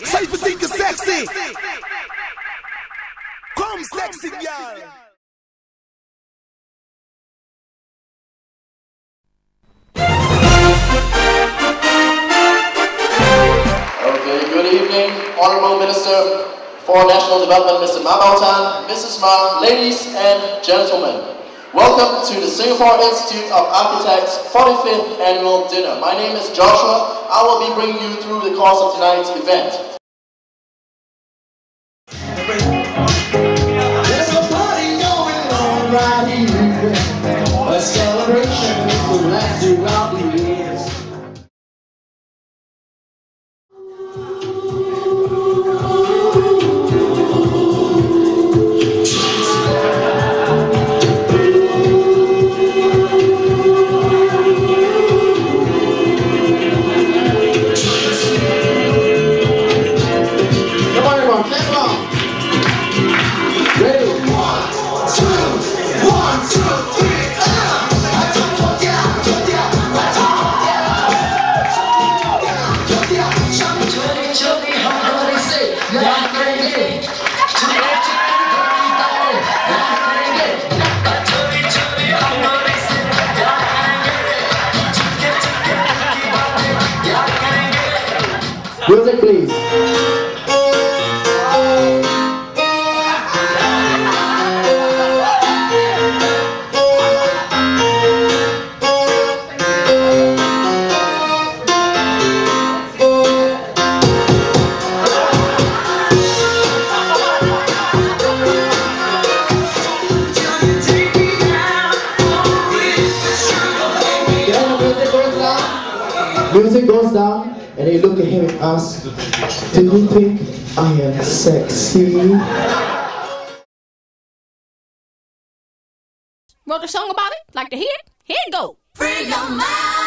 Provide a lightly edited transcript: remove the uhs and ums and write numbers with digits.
So if you think you're sexy, come sexy girl. Okay, good evening, Honorable Minister for National Development, Mr. TAN, Mrs. Ma, ladies and gentlemen. Welcome to the Singapore Institute of Architects 45th Annual Dinner. My name is Joshua. I will be bringing you through the course of tonight's event. There's a party going on right here. A celebration will last throughout the years. Music, please. Music goes down, and they look at him and ask, "Do you think I am sexy?" Wrote a song about it? Like to hear it? Here it go. Free your mind.